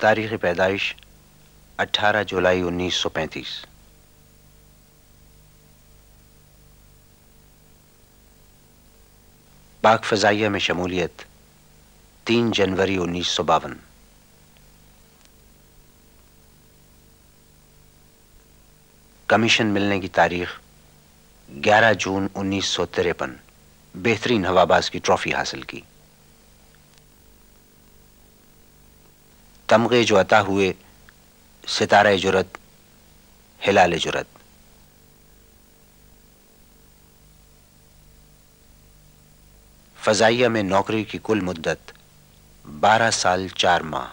तारीख पैदाइश 18 जुलाई 1935। पाक फ़ज़ाइया में शमूलियत 3 जनवरी 1952। कमीशन मिलने की तारीख 11 जून 1953। बेहतरीन हवाबाज की ट्रॉफी हासिल की। तमगे जो अता हुए सितारा जुरत, हिलाल जुरत। फ़ज़ाइया में नौकरी की कुल मुद्दत 12 साल 4 माह।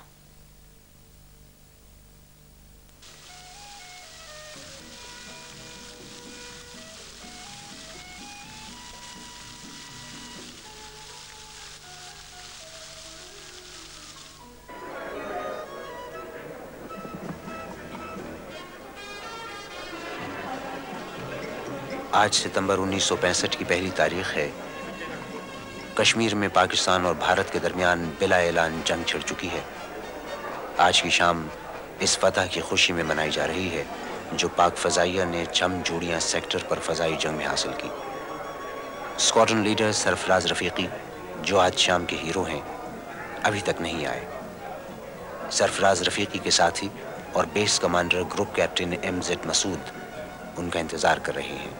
आज सितंबर 1965 की पहली तारीख है। कश्मीर में पाकिस्तान और भारत के दरमियान बिला ऐलान जंग छिड़ चुकी है। आज की शाम इस फतह की खुशी में मनाई जा रही है जो पाक फ़ज़ाइया ने चमजोड़ियाँ सेक्टर पर फ़ज़ाई जंग में हासिल की। स्क्वाड्रन लीडर सरफराज रफ़ीकी, जो आज शाम के हीरो हैं, अभी तक नहीं आए। सरफराज रफ़ीकी के साथी और base commander group captain MZ Masood उनका इंतज़ार कर रहे हैं।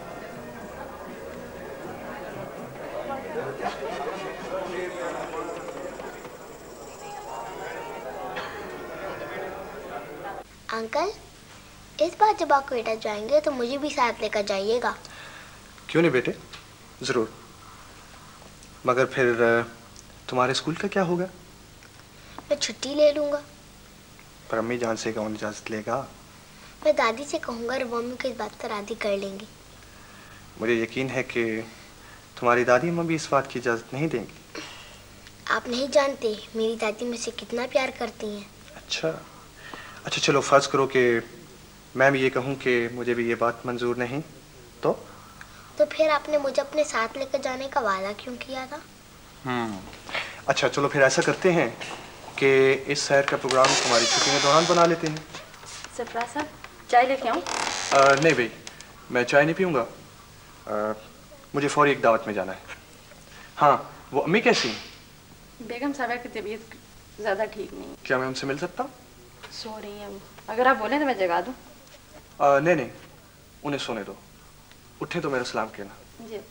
अंकल, इस बार जब आप क्वेटा जाएंगे तो मुझे भी साथ लेकर जाइएगा। क्यों नहीं बेटे, ज़रूर। मगर फिर तुम्हारे स्कूल का क्या होगा? मैं छुट्टी ले लूँगा। पर अम्मी जान से कौन इजाज़त लेगा? मैं दादी से कहूँगा, और मम्मी को इस बात पर राज़ी कर लेंगी। मुझे यकीन है कि तुम्हारी दादी अम्मा भी इस बात की इजाज़त नहीं देंगी। आप नहीं जानते मेरी दादी मुझसे कितना प्यार करती हैं। अच्छा चलो, फ़र्ज़ करो कि मैं भी ये कहूँ कि मुझे भी ये बात मंजूर नहीं, तो फिर आपने मुझे अपने साथ लेकर जाने का वादा क्यों किया था? अच्छा चलो, फिर ऐसा करते हैं कि इस सैर का प्रोग्राम तुम्हारी छुट्टी के दौरान बना लेते हैं। सरफराज साहब, चाय लेके आऊँ? नहीं भाई, मैं चाय नहीं पीऊँगा। मुझे फौरी एक दावत में जाना है। हाँ, वो अम्मी कैसी हैं? बेगम साहबा की तबीयत ज़्यादा ठीक नहीं। क्या मैं उनसे मिल सकता हूँ? सो रही हैं, अगर आप बोलें तो मैं जगा दूँ। नहीं, उन्हें सोने दो। उठे तो मेरा सलाम कहना। जी।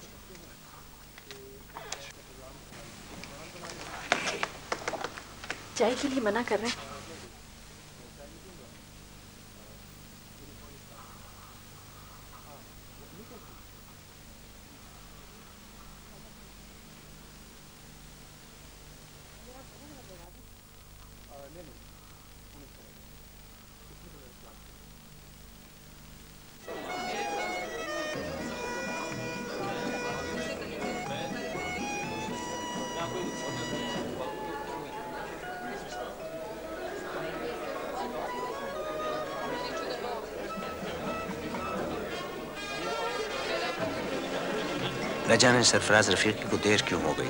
चाय के लिए मना कर रहे हैं। न जाने सरफराज रफ़ीकी को देर क्यों हो गई।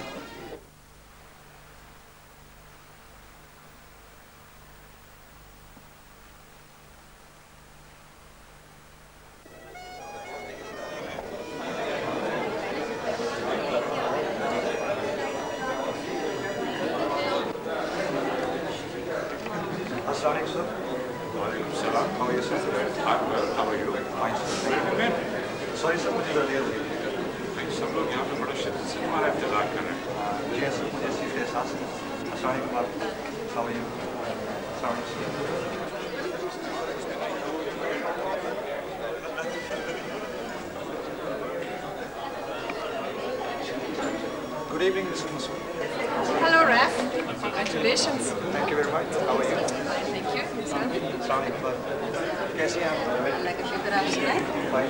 Good evening, Mr. Masood. Hello, Raf. Congratulations. Thank you very much. How are you? Fine, thank you. Yourself? कैसी हैं आप? अल्लाह का शुक्र, आप सुनाएं?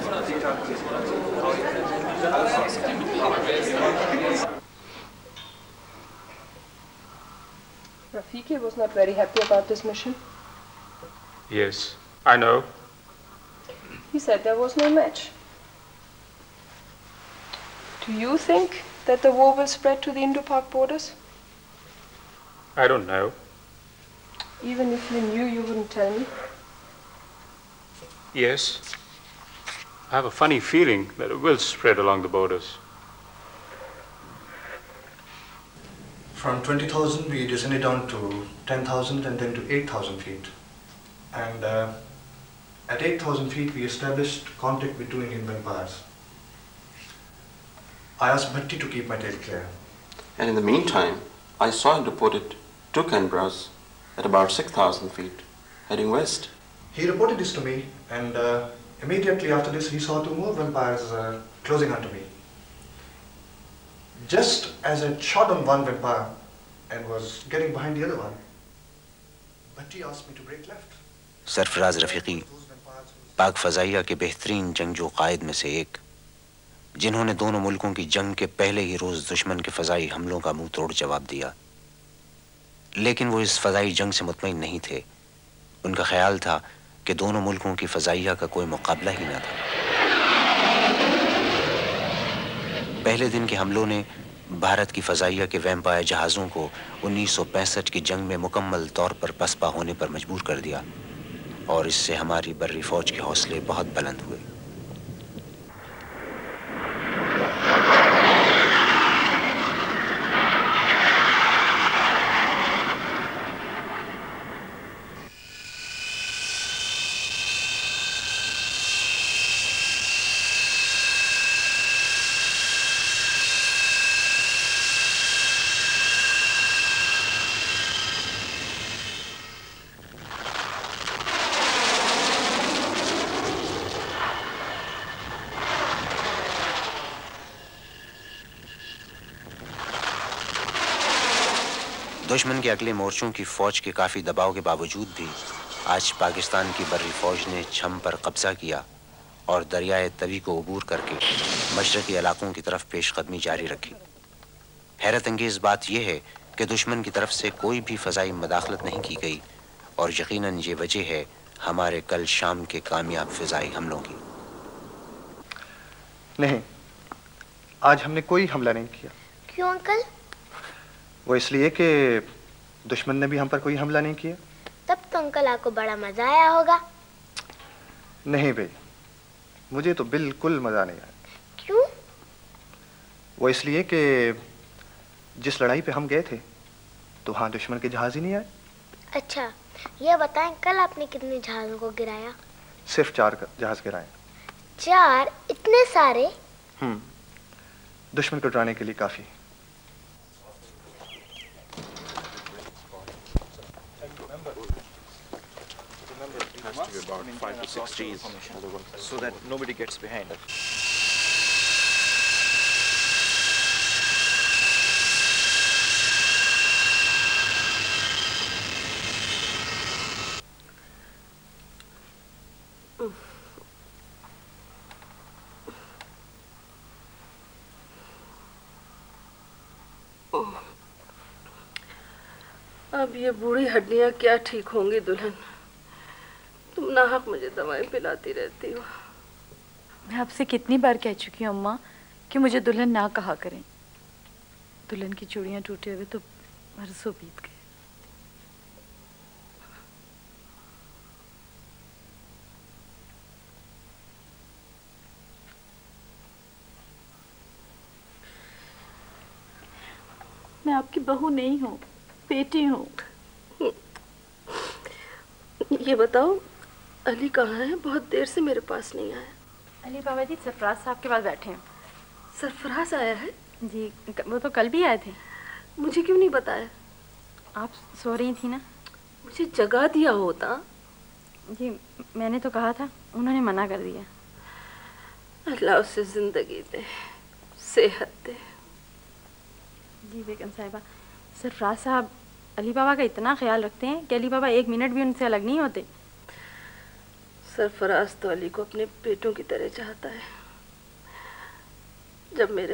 Rafiki was not very happy about this mission. Yes, I know. He said there was no match. Do you think that the war will spread to the Indo-Pak borders? I don't know. Even if you knew, you wouldn't tell me? Yes. I have a funny feeling that it will spread along the borders. From 20,000 we descended down to 10,000 and then to 8,000 feet. And at 8,000 feet we established contact with 2 Indian vampires. I asked Bhatti to keep my tail clear. And in the meantime, I saw him reported 2 Canberras at about 6,000 feet, heading west. He reported this to me, and immediately after this he saw 2 more vampires closing onto me. Just as I shot on one vampire and was getting behind the other one, Bhatti asked me to break left. Sarfaraz Rafiqui Pak Fizaiya के बेहतरीन जंगजू कायद में से एक, जिन्होंने दोनों मुल्कों की जंग के पहले ही रोज़ दुश्मन के फ़ज़ाई हमलों का मुंह तोड़ जवाब दिया। लेकिन वो इस फ़ज़ाई जंग से मुतमईन नहीं थे। उनका ख्याल था कि दोनों मुल्कों की फ़ज़ाइया का कोई मुकाबला ही न था। पहले दिन के हमलों ने भारत की फ़ज़ाइया के वैम्पायर जहाज़ों को 1965 की जंग में मुकम्मल तौर पर पसपा होने पर मजबूर कर दिया, और इससे हमारी बर्री फ़ौज के हौसले बहुत बुलंद हुए। दुश्मन के अगले मोर्चों की फ़ौज के काफ़ी दबाव के बावजूद भी आज पाकिस्तान की बर्री फ़ौज ने छम पर कब्ज़ा किया और दरियाए तवी को अबूर करके मशरक़ी इलाक़ों की तरफ पेशकदमी जारी रखी। हैरत अंगेज़ बात यह है कि दुश्मन की तरफ से कोई भी फ़ज़ाई मदाखलत नहीं की गई, और यकीनन ये वजह है हमारे कल शाम के कामयाब फ़िज़ाई हमलों की। नहीं, आज हमने कोई हमला नहीं किया। क्यों अंकल? वो इसलिए कि दुश्मन ने भी हम पर कोई हमला नहीं किया। तब तो अंकल आपको बड़ा मजा आया होगा। नहीं भाई, मुझे तो बिल्कुल मजा नहीं आया। क्यों? वो इसलिए कि जिस लड़ाई पे हम गए थे तो वहां दुश्मन के जहाज ही नहीं आए। अच्छा, ये बताएं कल आपने कितने जहाजों को गिराया? सिर्फ 4 जहाज गिराए। 4? इतने सारे? दुश्मन को डराने के लिए काफी। To be about 5 to 6 Gs, so that nobody gets behind us. अब ये बूढ़ी हड्डियां क्या ठीक होंगी दुल्हन? तुम नाहक मुझे दवाएं पिलाती रहती हो। मैं आपसे कितनी बार कह चुकी हूँ अम्मा कि मुझे दुल्हन ना कहा करें। दुल्हन की चूड़ियां टूटे हुए तो बरसों बीत गए। मैं आपकी बहू नहीं हूँ, बेटी हूँ। ये बताओ, अली कहाँ है? बहुत देर से मेरे पास नहीं आया। अली बाबा जी सरफराज साहब के पास बैठे हैं। सरफराज आया है? जी, वो तो कल भी आए थे। मुझे क्यों नहीं बताया? आप सो रही थी ना। मुझे जगा दिया होता। जी, मैंने तो कहा था, उन्होंने मना कर दिया। अल्लाह उसे जिंदगी दे, सेहत दे। जी बेगम साहिबा, सरफराज साहब अली बाबा का इतना ख्याल रखते हैं कि अली बाबा 1 मिनट भी उनसे अलग नहीं होते। सरफराज तो अली को अपने बेटों की तरह चाहता है। जब मेरा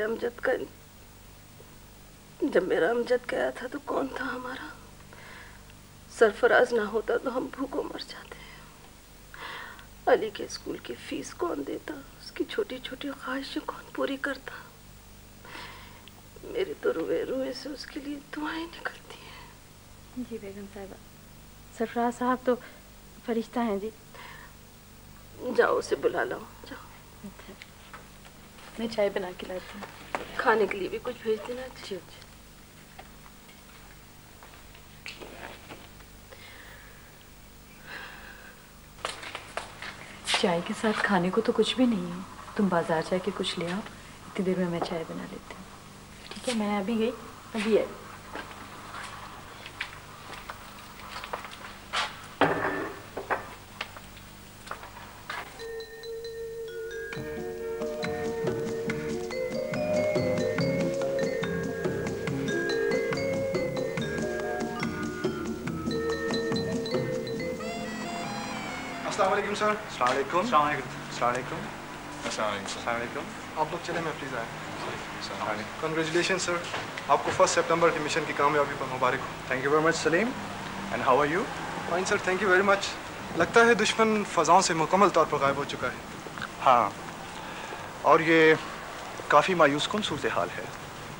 अमजद गया था तो कौन था हमारा? सरफराज ना होता तो हम भूखों मर जाते। अली के स्कूल की फीस कौन देता? उसकी छोटी छोटी ख्वाहिशें कौन पूरी करता? मेरी तो रुए रुए से उसके लिए दुआएं निकलती हैं। जी बेगम साहिबा, सरफराज साहब तो फरिश्ता हैं जी। जाओ उसे बुला लाओ, जाओ। मैं चाय बना के लाती हूँ। खाने के लिए भी कुछ भेज देना। जी जी। चाय के साथ खाने को तो कुछ भी नहीं है, तुम बाजार जाके कुछ ले आओ, इतनी देर में मैं चाय बना लेती हूँ। ठीक है, मैं अभी गई, अभी आई। अस्सलामुअलैकुम सर। अस्सलामुअलैकुम। अस्सलामुअलैकुम। अस्सलामुअलैकुम। आप लोग चले, मैं प्लीज़ आया। कंग्रेचुलेशन सर, आपको 1 सितंबर के मिशन की कामयाबी पर मुबारक हो। Thank you very much Salim. And how are you? Fine sir, thank you very much. लगता है दुश्मन फ़ज़ाओं से मुकम्मल तौर पर गायब हो चुका है। हाँ, और ये काफ़ी मायूस कुन सूरत हाल है।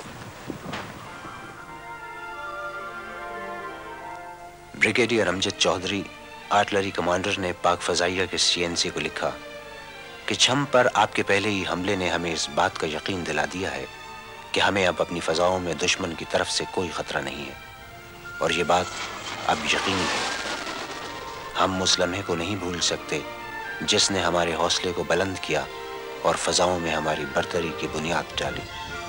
Brigadier Amjad Chaudhry artillery commander ने पाक फ़ज़ाइया के CNC को लिखा कि छम पर आपके पहले ही हमले ने हमें इस बात का यकीन दिला दिया है कि हमें अब अपनी फ़ज़ाओं में दुश्मन की तरफ से कोई ख़तरा नहीं है, और ये बात अब यकीनी है। हम उस लम्हे को नहीं भूल सकते जिसने हमारे हौसले को बुलंद किया और फ़ज़ाओं में हमारी बरतरी की बुनियाद डाली।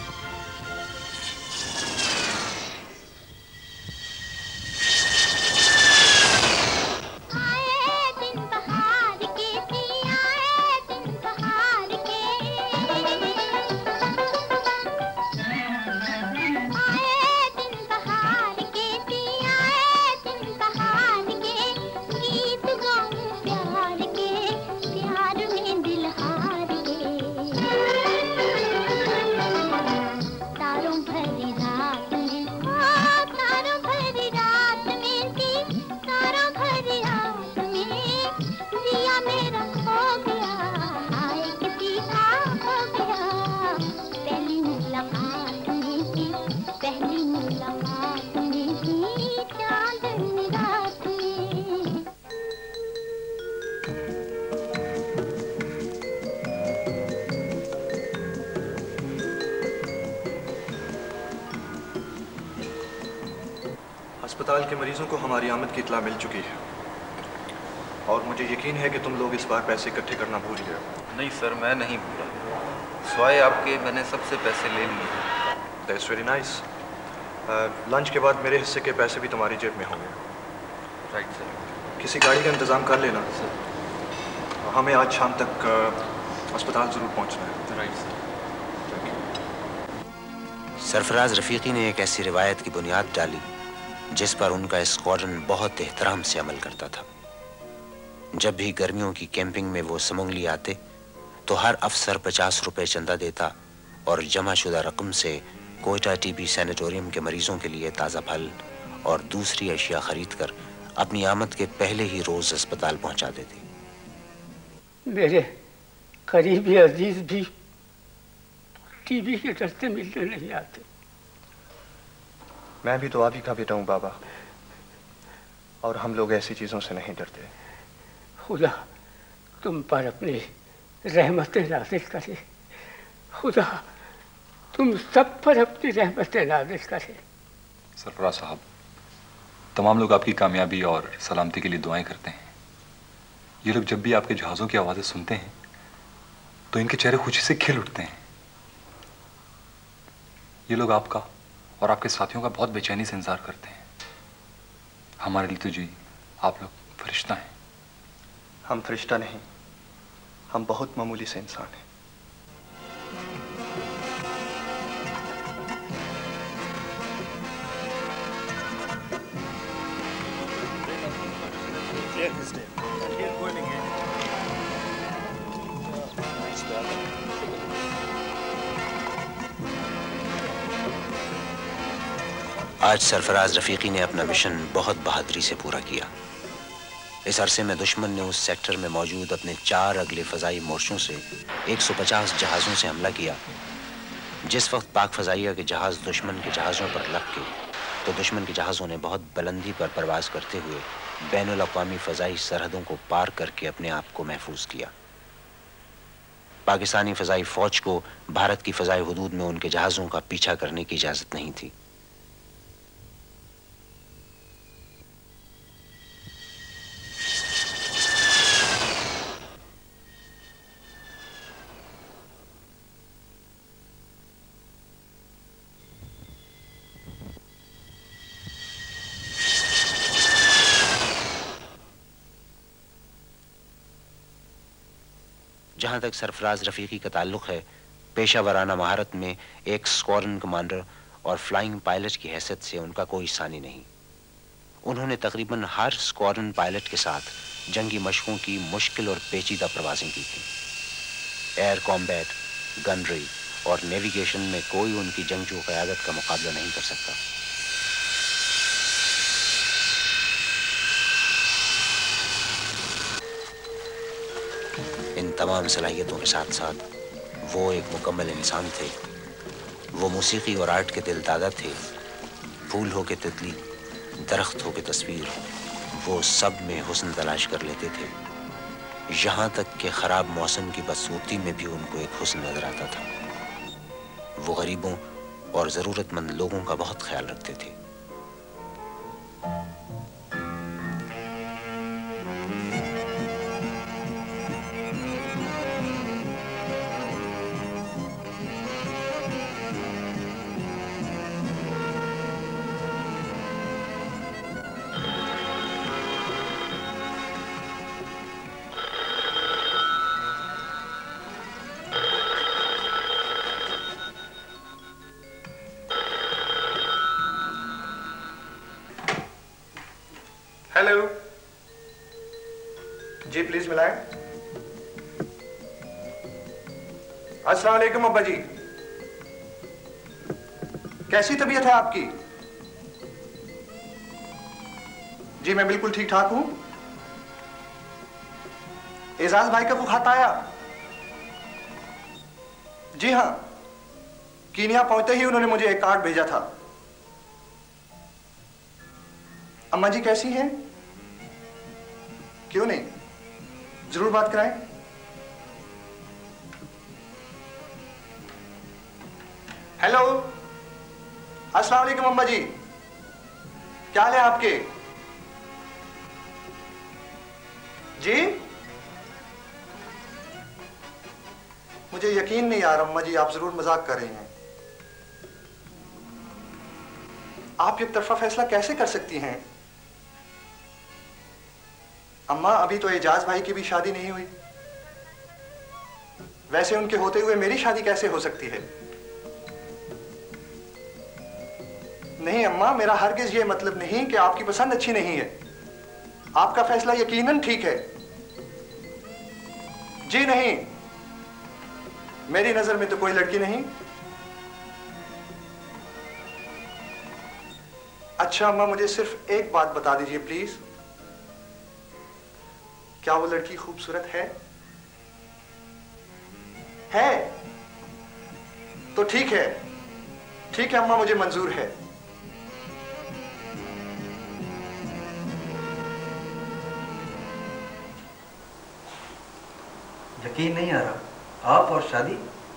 अस्पताल के मरीजों को हमारी आमद की इत्तला मिल चुकी है, और मुझे यकीन है कि तुम लोग इस बार पैसे इकट्ठे करना भूल गए। नहीं सर, मैं नहीं भूला, स्वाय आपके मैंने सबसे पैसे ले लिए। That's very nice. लंच के बाद मेरे हिस्से के पैसे भी तुम्हारी जेब में होंगे। Right sir. किसी गाड़ी का इंतज़ाम कर लेना सर, हमें आज शाम तक अस्पताल ज़रूर पहुंचना है। Right sir. सरफराज रफ़ीकी ने एक ऐसी रिवायत की बुनियाद डाली जिस पर उनका स्क्वाड्रन बहुत एहतराम से अमल करता था। जब भी गर्मियों की कैंपिंग में वो समंगली आते तो हर अफसर 50 रुपए चंदा देता और जमाशुदा रकम से कोयटा TB सैनिटोरियम के मरीजों के लिए ताज़ा फल और दूसरी अशिया खरीद कर अपनी आमद के पहले ही रोज अस्पताल पहुंचा देते। मेरे करीबी अजीज भी TB के डर से मिलने नहीं आते। मैं भी तो आप ही का बेटा हूँ बाबा, और हम लोग ऐसी चीज़ों से नहीं डरते। खुदा तुम पर अपनी रहमतें नाज़िल करे, खुदा तुम सब पर अपनी रहमतें नाज़िल करे। सरफराज साहब, तमाम लोग आपकी कामयाबी और सलामती के लिए दुआएं करते हैं। ये लोग जब भी आपके जहाज़ों की आवाज़ें सुनते हैं तो इनके चेहरे खुशी से खिल उठते हैं। ये लोग आपका और आपके साथियों का बहुत बेचैनी से इंतजार करते हैं। हमारे लिए तो जी आप लोग फरिश्ता हैं। हम फरिश्ता नहीं, हम बहुत मामूली से इंसान हैं। आज सरफराज रफ़ीकी ने अपना मिशन बहुत बहादुरी से पूरा किया। इस अरसे में दुश्मन ने उस सेक्टर में मौजूद अपने 4 अगले फ़ज़ाई मोर्चों से 150 जहाज़ों से हमला किया। जिस वक्त पाक फ़ज़ाइया के जहाज़ दुश्मन के जहाज़ों पर लग के तो दुश्मन के जहाज़ों ने बहुत बुलंदी पर परवाज़ करते हुए बैनुल अक़वामी फ़ज़ाई सरहदों को पार करके अपने आप को महफूज किया। पाकिस्तानी फ़ज़ाई फ़ौज को भारत की फ़ज़ाई हुदूद में उनके जहाज़ों का पीछा करने की इजाज़त नहीं थी। जहाँ तक सरफराज रफ़ीकी का ताल्लुक़ है, पेशा वराना महारत में एक स्क्वाड्रन कमांडर और फ्लाइंग पायलट की हैसियत से उनका कोई सानी नहीं। उन्होंने तकरीबन हर स्क्वाड्रन पायलट के साथ जंगी मशकों की मुश्किल और पेचीदा प्रवासें की थी। एयर कॉम्बैट, गनरी और नेविगेशन में कोई उनकी जंगजू क़यादत का मुकाबला नहीं कर सकता। इन तमाम सलाहियतों के साथ साथ वो एक मुकम्मल इंसान थे। वो मौसीकी और आर्ट के दिल दादा थे। फूल हो के तितली, दरख्त हो के तस्वीर, वो सब में हुस्न तलाश कर लेते थे। यहाँ तक कि ख़राब मौसम की बदसूरती में भी उनको एक हुस्न नजर आता था। वो गरीबों और ज़रूरतमंद लोगों का बहुत ख्याल रखते थे। हेलो जी, प्लीज मिलाएं। अस्सलाम वालेकुम अब्बा जी, कैसी तबीयत है आपकी? जी मैं बिल्कुल ठीक ठाक हूं। एजाज भाई का वो खत आया? जी हाँ, कीनिया पहुंचते ही उन्होंने मुझे एक कार्ड भेजा था। अम्मा जी कैसी हैं? क्यों नहीं, जरूर बात कराएं। हेलो, अस्सलाम वालेकुम अम्मा जी, क्या हाल है आपके? जी मुझे यकीन नहीं आ रहा अम्मा जी, आप जरूर मजाक कर रही हैं। आप एक तरफा फैसला कैसे कर सकती हैं? अम्मा अभी तो एजाज भाई की भी शादी नहीं हुई, वैसे उनके होते हुए मेरी शादी कैसे हो सकती है? नहीं अम्मा, मेरा हरगिज ये मतलब नहीं कि आपकी पसंद अच्छी नहीं है। आपका फैसला यकीनन ठीक है। जी नहीं, मेरी नजर में तो कोई लड़की नहीं। अच्छा अम्मा, मुझे सिर्फ एक बात बता दीजिए प्लीज, क्या वो लड़की खूबसूरत है? है तो ठीक है, ठीक है अम्मा, मुझे मंजूर है। यकीन नहीं आ रहा, आप और शादी?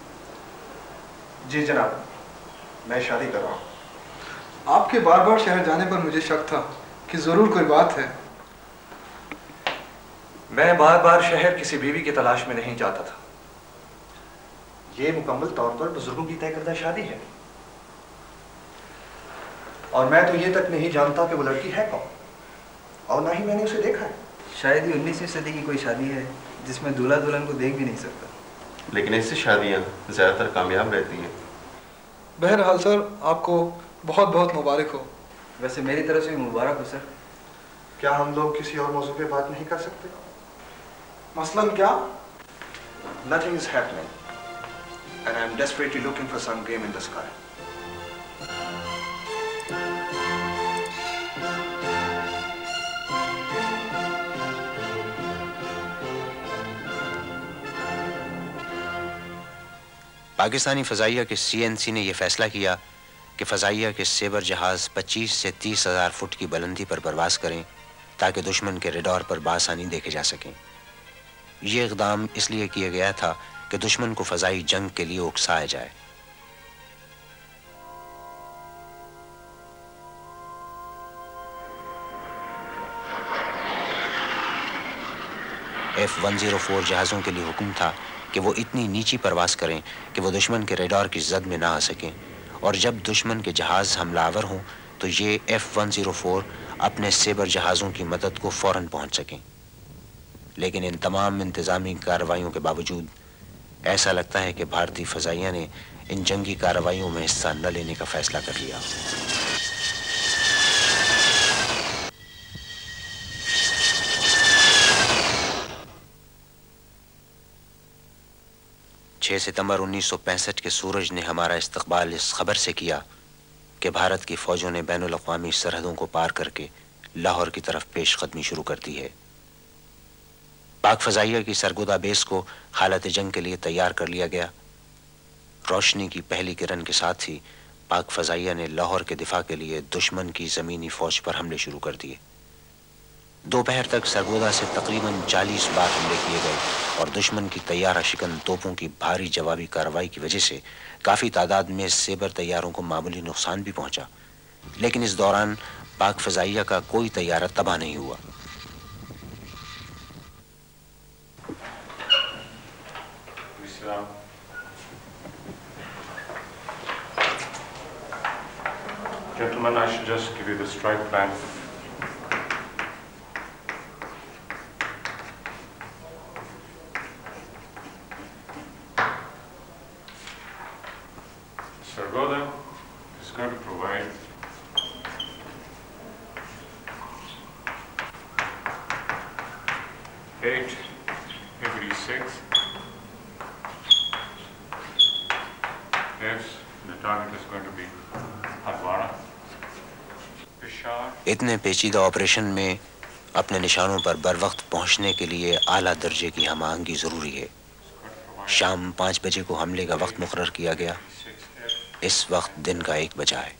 जी जनाब, मैं शादी कर रहा हूं। आपके बार बार शहर जाने पर मुझे शक था कि जरूर कोई बात है। मैं बार बार शहर किसी बीवी की तलाश में नहीं जाता था। ये मुकम्मल तौर पर बुजुर्गों की तय करदा शादी है, और मैं तो ये तक नहीं जानता कि वो लड़की है कौन, और ना ही मैंने उसे देखा है। शायद ही 19वीं सदी की कोई शादी है जिसमें दूल्हा दुल्हन को देख भी नहीं सकता। लेकिन ऐसी शादियाँ ज़्यादातर कामयाब रहती हैं। बहरहाल सर, आपको बहुत बहुत मुबारक हो। वैसे मेरी तरफ से भी मुबारक हो सर। क्या हम लोग किसी और मौजू पे बात नहीं कर सकते? मसलन क्या? Nothing is happening, and I'm desperately looking for some game in the sky. Pakistani फ़ज़ाइया के CNC ने यह फैसला किया कि फ़ज़ाइया के सेबर जहाज़ 25 से 30 हज़ार फुट की बुलंदी पर परवाज़ करें ताकि दुश्मन के रेडार पर बासानी देखे जा सकें। ये इक़दाम इसलिए किया गया था कि दुश्मन को फ़ज़ाई जंग के लिए उकसाया जाए। F-104 जहाज़ों के लिए हुक्म था कि वो इतनी नीची परवाज़ करें कि वो दुश्मन के रेडार की जद में ना आ सकें, और जब दुश्मन के जहाज़ हमलावर हों तो ये F-104 अपने सेबर जहाज़ों की मदद को फ़ौरन पहुंच सकें। लेकिन इन तमाम इंतज़ामी कार्रवाइयों के बावजूद ऐसा लगता है कि भारतीय फ़ज़ाइया ने इन जंगी कार्रवाइयों में हिस्सा न लेने का फ़ैसला कर लिया। 6 सितंबर 1965 के सूरज ने हमारा इस्तकबाल इस खबर से किया कि भारत की फ़ौजों ने बैनुल अक़वामी सरहदों को पार करके लाहौर की तरफ पेशकदमी शुरू कर दी है। पाक फ़ज़ाइया की सरगोदा बेस को हालत जंग के लिए तैयार कर लिया गया। रोशनी की पहली किरण के साथ ही पाक फ़ज़ाइया ने लाहौर के दिफा के लिए दुश्मन की ज़मीनी फ़ौज पर हमले शुरू कर दिए। दोपहर तक सरगोदा से तकरीबन 40 बार हमले किए गए और दुश्मन की तैयारा शिकन तोपों की भारी जवाबी कार्रवाई की वजह से काफ़ी तादाद में सेबर तैयारों को मामूली नुकसान भी पहुंचा, लेकिन इस दौरान पाक फ़ज़ाइया का कोई तैयारा तबाह नहीं हुआ। Gentlemen, I should just give you the strike plan. Sargoda is going to provide eight every 6. Yes, the target is going to be Hadwara. इतने पेचीदा ऑपरेशन में अपने निशानों पर बर वक्त पहुंचने के लिए आला दर्जे की हमाहंगी जरूरी है। शाम 5 बजे को हमले का वक्त मुकर्रर किया गया। इस वक्त दिन का 1 बजा है।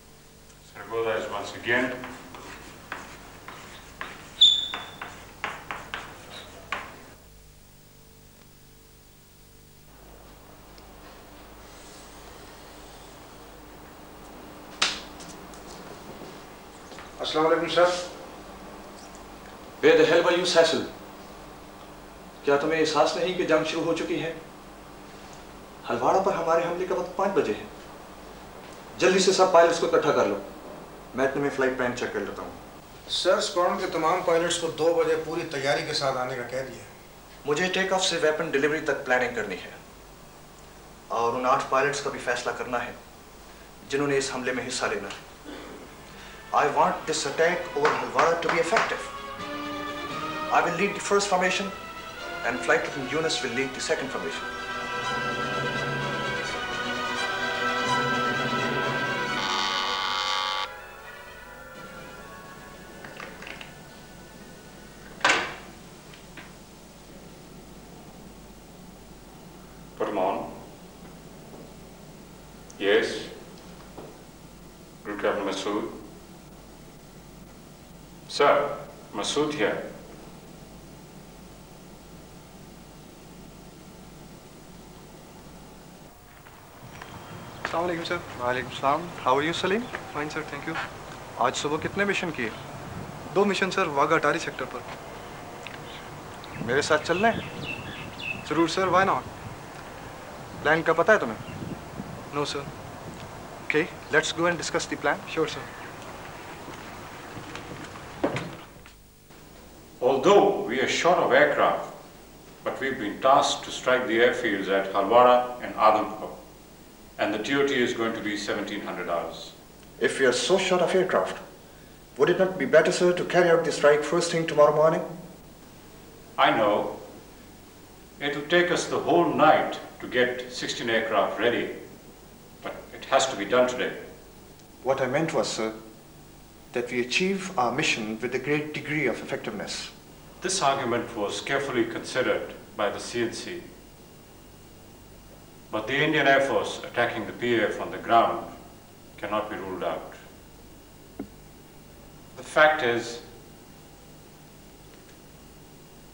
अस्सलाम वालेकुम sir. Where the hell were you, Cecil? क्या तुम्हें एहसास नहीं कि जंग शुरू हो चुकी है? हलवाड़ा पर हमारे हमले का वक्त 5 बजे है। जल्दी से सब पायलट्स को इकट्ठा कर लो। मैं तुम्हें फ्लाइट प्लान चेक कर लेता हूँ। सर, स्क्वाड्रन के तमाम पायलट्स को 2 बजे पूरी तैयारी के साथ आने का कह दिया। मुझे टेक ऑफ से वेपन डिलीवरी तक प्लानिंग करनी है और उन 8 पायलट्स का भी फैसला करना है जिन्होंने इस हमले में हिस्सा लेना है। I want this attack over Halwara to be effective. I will lead the first formation and Flight Lieutenant Yunus will lead the second formation. Put him on. Yes. Group Captain Masood. Sir, Masood here. अस्सलाम वालेकुम sir. वालेकुम सलाम। How are you Salim? Fine sir, thank you. आज सुबह कितने mission किए? 2 mission sir, Wagah Attari sector पर। मेरे साथ चलना है? ज़रूर सर, व्हाई नॉट? प्लान का पता है तुम्हें? No sir. Okay, let's go and discuss the plan. Sure sir. Although we are short of aircraft, but we've been tasked to strike the airfields at Halwara and Adampur, and the TOT is going to be 1700 hours. If we are so short of aircraft, would it not be better, sir, to carry out the strike first thing tomorrow morning? I know. It will take us the whole night to get 16 aircraft ready, but it has to be done today. What I meant was, sir, that we achieve our mission with a great degree of effectiveness. This argument was carefully considered by the CNC, but the Indian Air Force attacking the PAF on the ground cannot be ruled out. The fact is,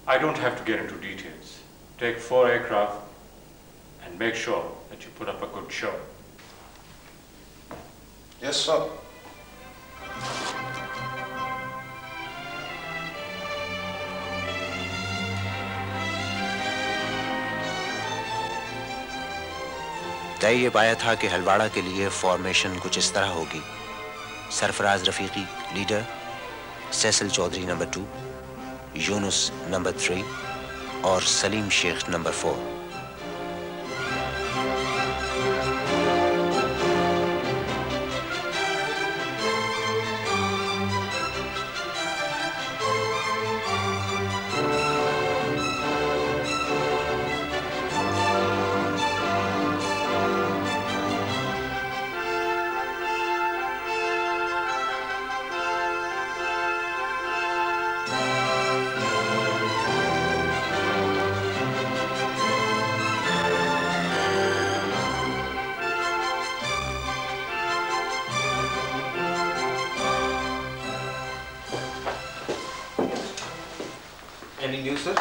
I don't have to get into details. Take 4 aircraft and make sure that you put up a good show. Yes, sir. तय ये पाया था कि हलवाड़ा के लिए formation कुछ इस तरह होगी। सरफराज रफीकी लीडर, सैसल चौधरी नंबर 2, यूनुस नंबर 3 और Salim Sheikh number 4। Any news, sir?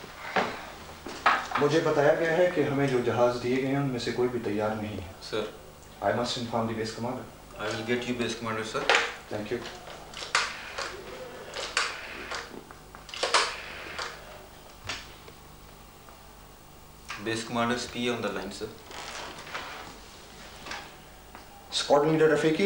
मुझे बताया गया है कि हमें जो जहाज दिए गए हैं उनमें से कोई भी तैयार नहीं है। Sir. I must inform the base commander. I will get you base commander, sir. Thank you. Base commander's PA on the line, sir. Squadron leader Rafiki.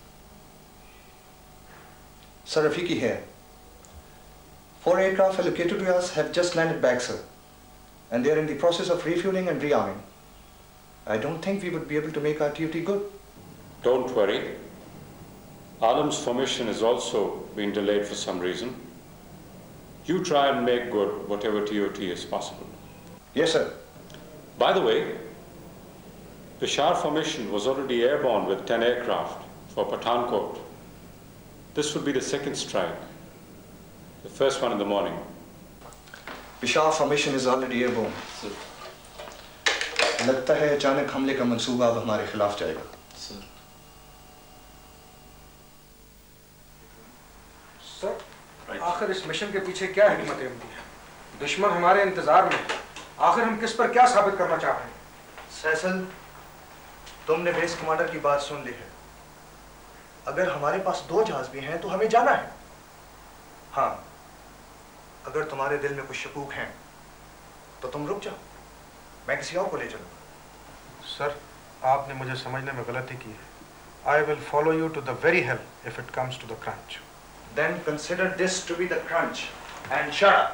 Sir, Rafiki here. 4 aircraft allocated to us have just landed back, sir. And they are in the process of refueling and rearming. I don't think we would be able to make our TOT good. Don't worry. Alam's formation has also been delayed for some reason. You try and make good whatever TOT is possible. Yes, sir. By the way, Peshawar formation was already airborne with 10 aircraft for Pathankot. This would be the second strike, the first one in the morning. Peshawar formation is already airborne. Sir. लगता है अचानक हमले का मंसूबा अब हमारे खिलाफ जाएगा। Sir. सर, आखिर इस मिशन के पीछे क्या हिकमत अमली है? दुश्मन हमारे इंतजार में है। आखिर हम किस पर क्या साबित करना चाह रहे हैं? सैसल, तुमने बेस कमांडर की बात सुन ली है। अगर हमारे पास 2 जहाज भी हैं तो हमें जाना है। हाँ, अगर तुम्हारे दिल में कुछ शकूक हैं तो तुम रुक जाओ, मैं किसी और को ले चलूंगा। सर, आपने मुझे समझने में गलती की है। I will follow you to the very hell if it comes to the crunch. Then consider this to be the crunch and shut up.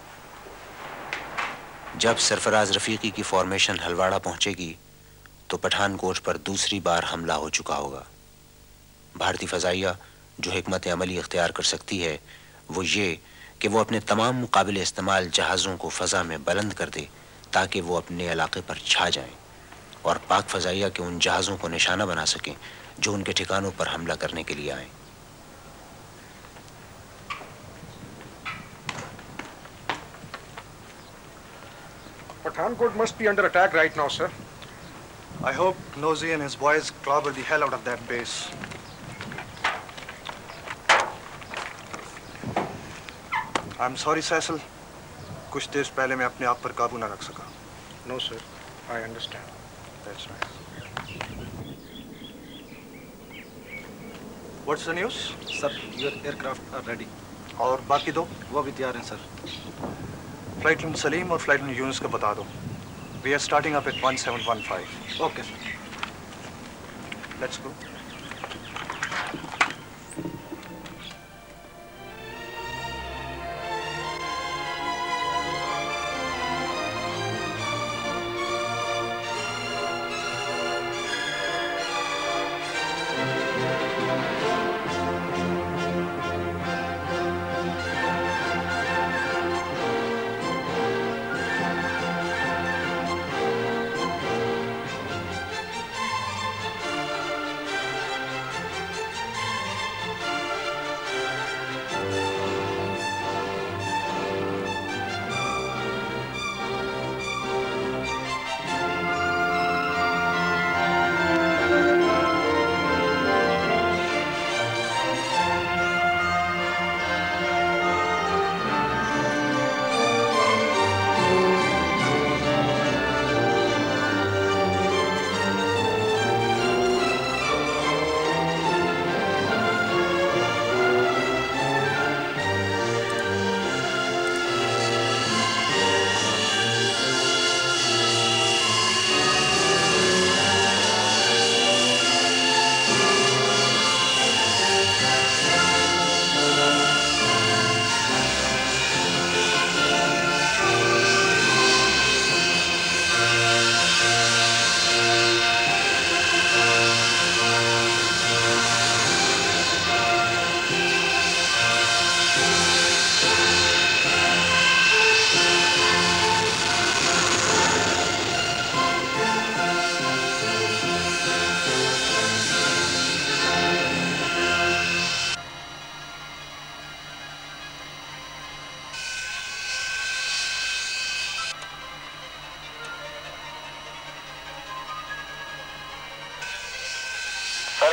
जब सरफराज रफीकी की फॉर्मेशन हलवाड़ा पहुंचेगी तो पठानकोट पर दूसरी बार हमला हो चुका होगा। भारतीय फ़ज़ाइया जो हिकमत अमली इख्तियार कर सकती है वो ये कि वो अपने तमाम मुकाबिले इस्तेमाल जहाज़ों को फ़ज़ा में बुलंद कर दे ताकि वो अपने इलाके पर छा जाएं और पाक फ़ज़ाइया के उन जहाज़ों को निशाना बना सकें जो उनके ठिकानों पर हमला करने के लिए आए। Pathankot must be under attack right now, sir. I hope Nosy and his boys clobber the hell out of that base. I'm sorry, Cecil. कुछ देर पहले मैं अपने आप पर काबू ना रख सका। No, sir. I understand. That's right. What's the news? Sir, your aircraft are ready. और बाकी 2? वो भी तैयार हैं, sir. Flight Line Salim और Flight Line Yunus को बता दो। We are starting up at 1715. Okay, sir. Let's go.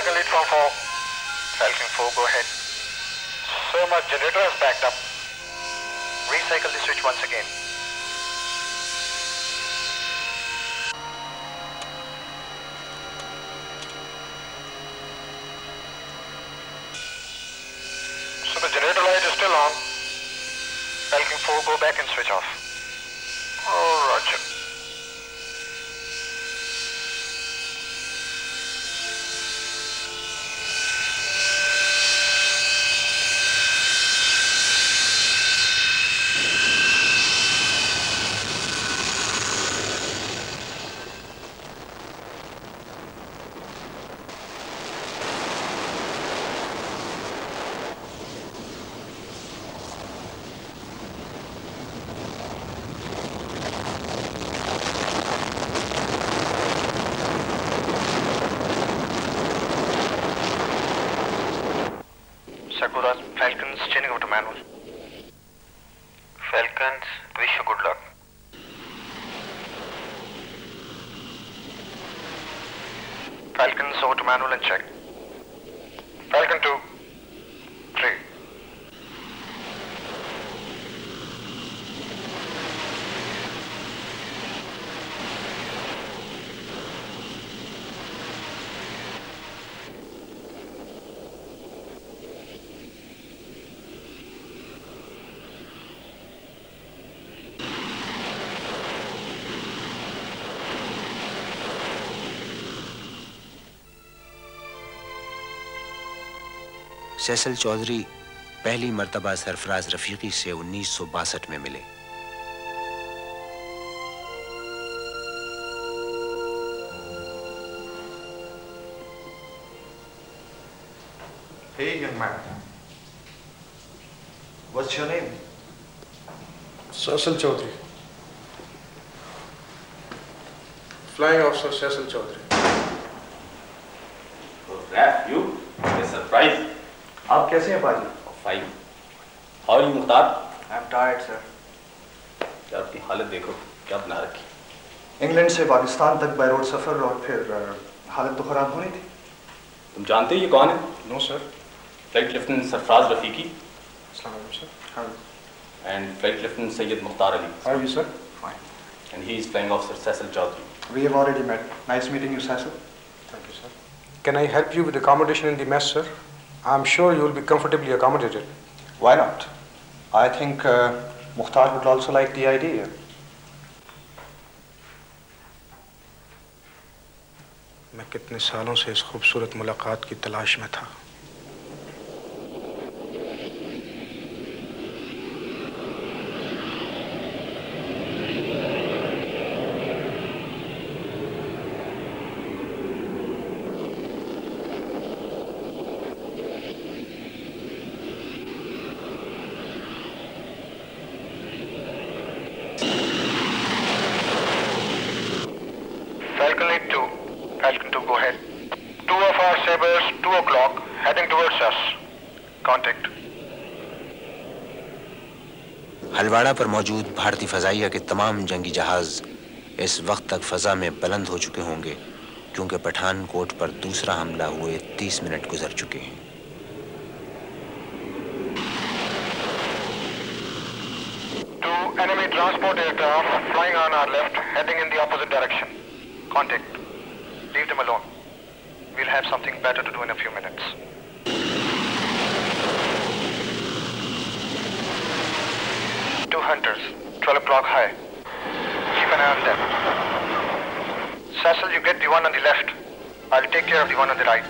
Falcon lead from 4. Falcon 4, go ahead. Sir, my generator has backed up. Recycle the switch once again. So the generator light is still on. Falcon 4, go back and switch off. Oh, roger. Sakura, Falcons, changing over to manual. Falcons, wish you good luck. Falcons, over to manual and check. Falcon 2, 3. सैसल Chaudhary पहली मर्तबा Sarfaraz Rafiki से 1962 में मिले। Hey, young man. What's your name? Cecil Chaudhary. Flying Officer Cecil Chaudhary. Oh, Raf, you? A surprise. आप कैसे हैं पाजी? Fine. How are you, Mukhtar? I'm tired, sir. यार अपनी हालत देखो, क्या बना रखी। इंग्लैंड से पाकिस्तान तक बाय रोड सफर और फिर हालत तो खराब होनी थी। तुम जानते हो ये कौन है? No, sir. Flight lieutenant Sarfaraz Rafiqui. Assalamu alaikum, sir. How are you? And flight lieutenant Sayyid Mukhtar Ali. How are you, sir? Fine. And he is flying officer Cecil Chaudhary. We have already met. Nice meeting you, Cecil. Thank you, sir. Can I help you with accommodation in the mess, sir? I'm sure you will be comfortably accommodated. Why not? I think Mukhtar would also like the idea. मैं कितने सालों से इस खूबसूरत मुलाकात की तलाश में था। Falcon lead 2. Falcon 2, go ahead. 2 of our Sabres, 2 o'clock, heading towards us. Contact. Halwara पर मौजूद भारतीय फजाइया के तमाम जंगी जहाज इस वक्त तक फजा में बुलंद हो चुके होंगे, क्योंकि पठानकोट पर दूसरा हमला हुए 30 मिनट गुजर चुके हैं। Two enemy transport aircraft flying on our left, heading in the opposite direction. Contact. Leave them alone. We'll have something better to do in a few minutes. Two hunters, 12 o'clock high. Keep an eye on them. Cecil, you get the one on the left. I'll take care of the one on the right.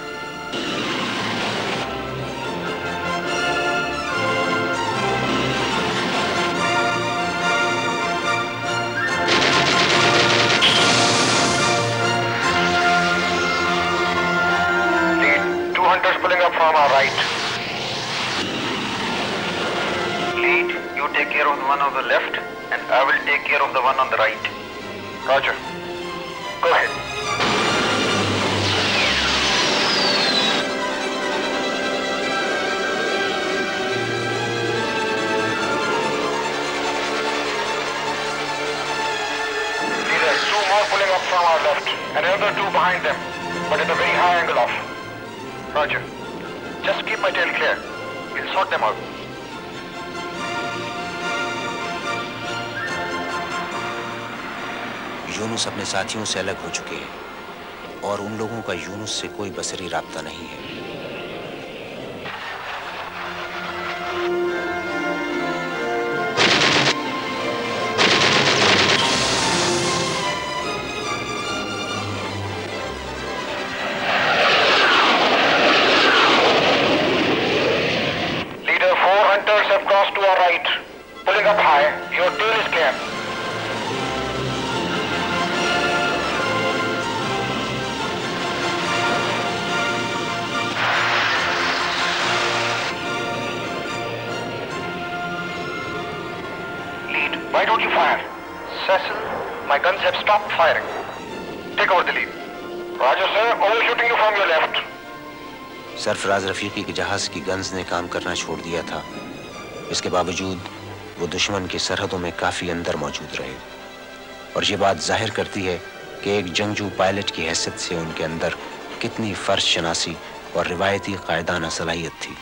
Lead, 2 hunters pulling up from our right. Lead, you take care of the one on the left, and I will take care of the one on the right. Roger. Go ahead. There are 2 more pulling up from our left, and another 2 behind them, but at a very high angle off. Roger. Just keep my tail clear. We'll sort them out. Yunus अपने साथियों से अलग हो चुके हैं और उन लोगों का यूनुस से कोई बसरी राब्ता नहीं है। Leader, 4 hunters have crossed to our right. Pulling up high. Your tail is clear. Why don't you fire? Cecil, my guns have stopped firing. Take over the lead. Roger, sir. Overshooting you from your left. Sarfaraz Rafiqui के जहाज की guns ने काम करना छोड़ दिया था। इसके बावजूद वो दुश्मन की सरहदों में काफी अंदर मौजूद रहे और ये बात जाहिर करती है कि एक जंगजू पायलट की हैसियत से उनके अंदर कितनी फर्श शनासी और रिवायती कायदाना सलाहियत थी।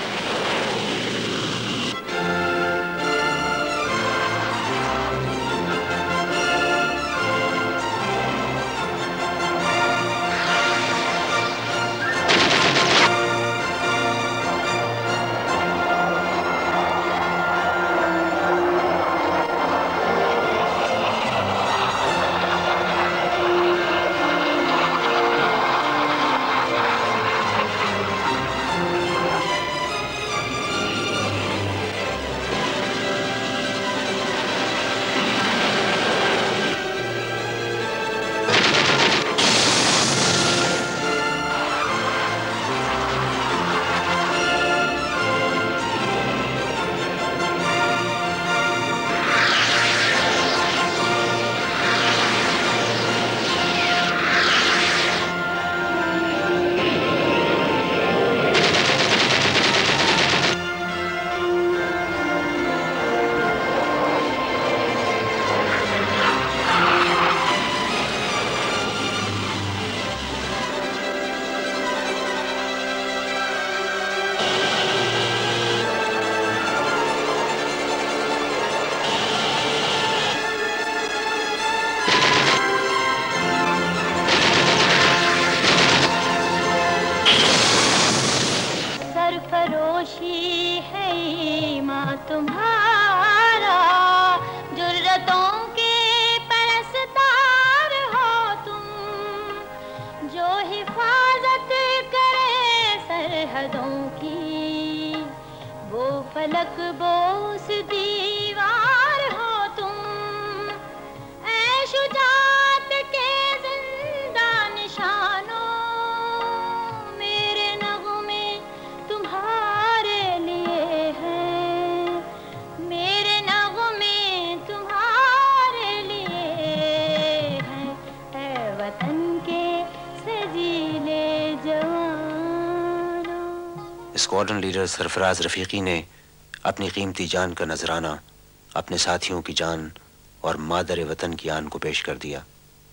स्क्वाड्रन लीडर सरफराज रफीकी ने अपनी कीमती जान का नजराना अपने साथियों की जान और मादर वतन की आन को पेश कर दिया।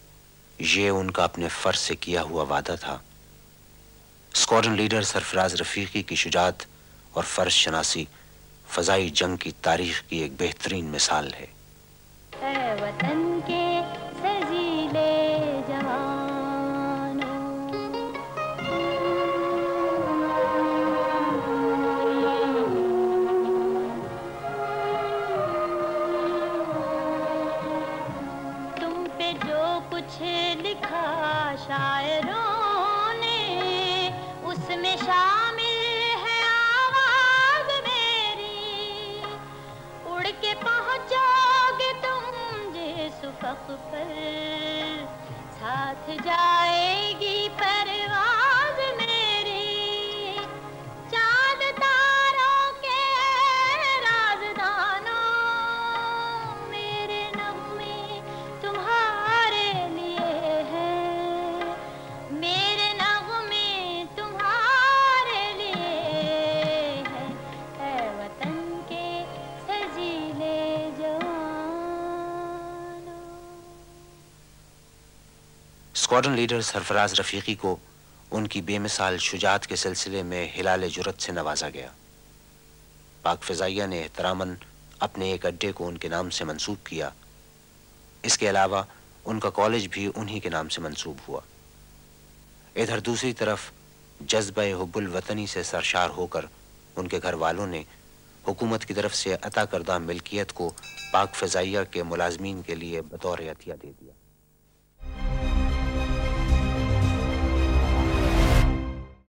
ये उनका अपने फर्ज से किया हुआ वादा था। स्क्वाड्रन लीडर सरफराज रफीकी की शुजाअत और फर्ज शनासी फजाई जंग की तारीख की एक बेहतरीन मिसाल है। वतन के सजीले जवानों, तुम पे जो कुछ लिखा शायरों ने, उसमें शामिल है आवाज मेरी। उड़ के पहुंचोगे तुम जिस उफ़क़ पर, साथ जाएगी परवाज़ मेरी। चाँद तारों के राज़दानों, मेरे नग़्मे तुम्हारे लिए हैं, मेरे नग़्मे तुम्हारे लिए हैं। ऐ वतन के सजीले स्क्वाड्रन लीडर सरफराज रफीकी को उनकी बेमिसाल शुजाअत के सिलसिले में हिलाल जुरत से नवाजा गया। पाक फ़िज़ाइया ने एहतरामन अपने एक अड्डे को उनके नाम से मंसूब किया। इसके अलावा उनका कॉलेज भी उन्हीं के नाम से मंसूब हुआ। इधर दूसरी तरफ जज्बे हुब्बुल वतनी से सरशार होकर उनके घर वालों ने हुकूमत की तरफ से अता करदा मिल्कियत को पाक फ़िज़ाइया के मुलाजमीन के लिए बतौर अतिया दे दिया।